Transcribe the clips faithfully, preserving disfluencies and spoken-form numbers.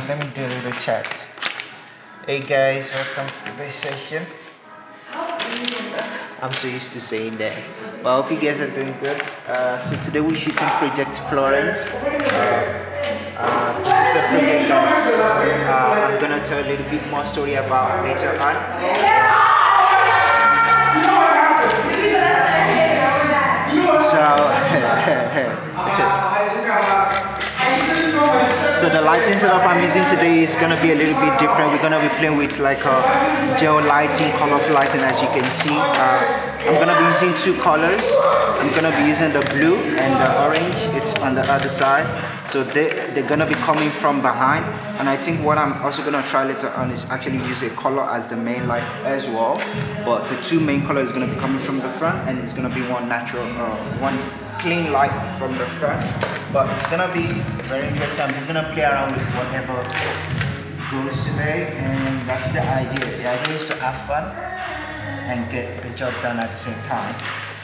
let me do a little chat. Hey guys, welcome to today's session. I'm so used to saying that. But I hope you guys are doing good. Uh, so today we're shooting Project Florence. Uh, uh, this is a project that uh, I'm gonna tell a little bit more story about later on. So, so the lighting setup I'm using today is gonna be a little bit different. We're gonna be playing with like a gel lighting, colorful lighting, as you can see. Uh, I'm gonna be using two colors. I'm gonna be using the blue and the orange. It's on the other side. So they, they're gonna be coming from behind. And I think what I'm also gonna try later on is actually use a color as the main light as well. But the two main colors is gonna be coming from the front, and it's gonna be one natural, uh, one clean light from the front. But it's gonna be very interesting. I'm just gonna play around with whatever goes today, and that's the idea. The idea is to have fun and get the job done at the same time.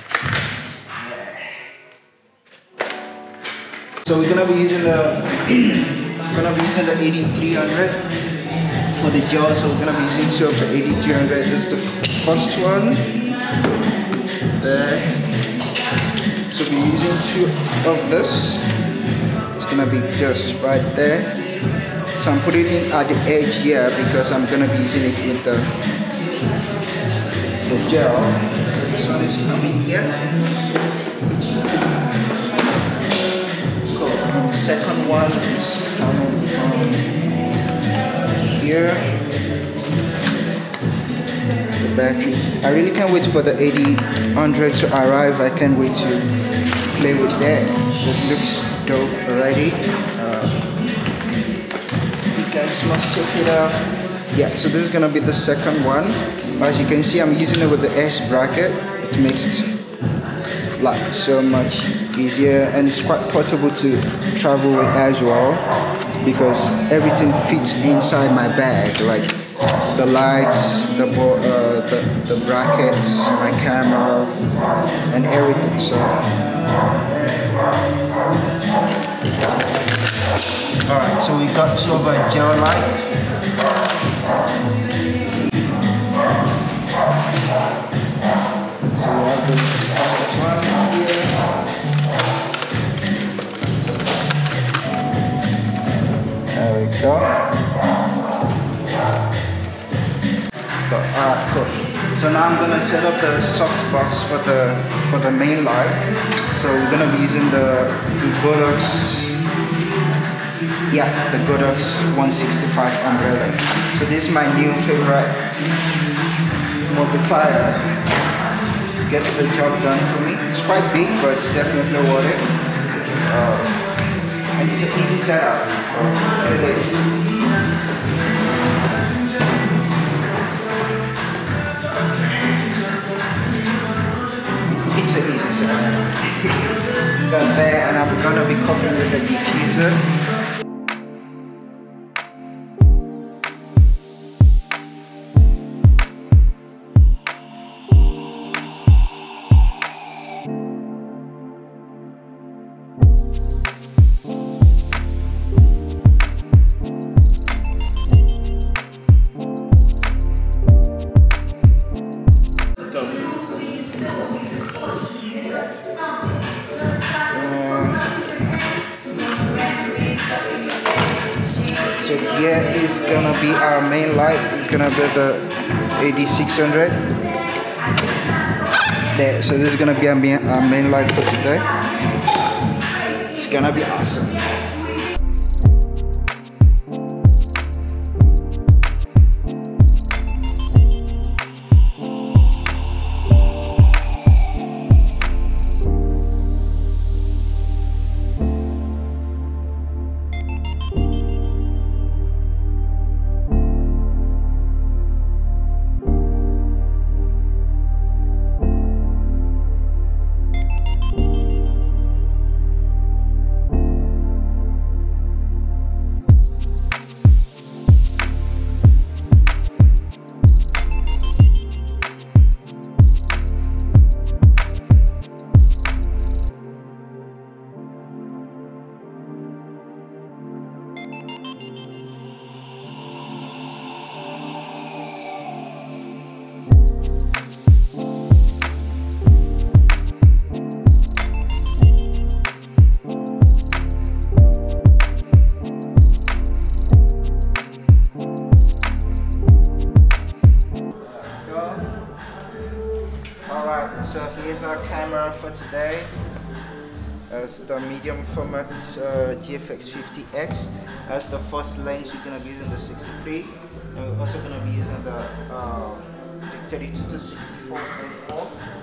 So we're gonna be using the we're gonna be using the eighty-three hundred for the gel. So we're gonna be using two of the eighty-three hundred. This is the first one. There. So we're using two of this. It's gonna be just right there. So I'm putting it at the edge here because I'm gonna be using it with the the gel. This one is coming here. The second one is coming from here. The battery. I really can't wait for the eighty hundred to arrive. I can't wait to play with that. It looks dope already. Uh, you guys must check it out. Yeah, so this is gonna be the second one. As you can see, I'm using it with the S bracket. It makes like so much easier, and it's quite portable to travel with as well because everything fits inside my bag, like the lights, the uh, the, the brackets, my camera, and everything. So all right, so we got two of our gel lights. So we have the one here. There we go. Go. Alright, cool. So now I'm gonna set up the softbox for the for the main light. So we're gonna be using the, the Godox. Yeah, the Godox one sixty-five umbrella. So this is my new favorite multiplier. Gets the job done for me. It's quite big, but it's definitely worth it. Uh, and it's an easy setup. It's an easy setup. Got there, and I'm gonna be covering with the diffuser. So here is gonna be our main light. It's gonna be the eighty-six hundred. There, so this is gonna be our main, our main light for today. It's gonna be awesome. camera for today. As the medium format uh, G F X fifty X. As the first lens, we're gonna be using the sixty-three, and we're also gonna be using the uh, thirty-two to sixty-four f four.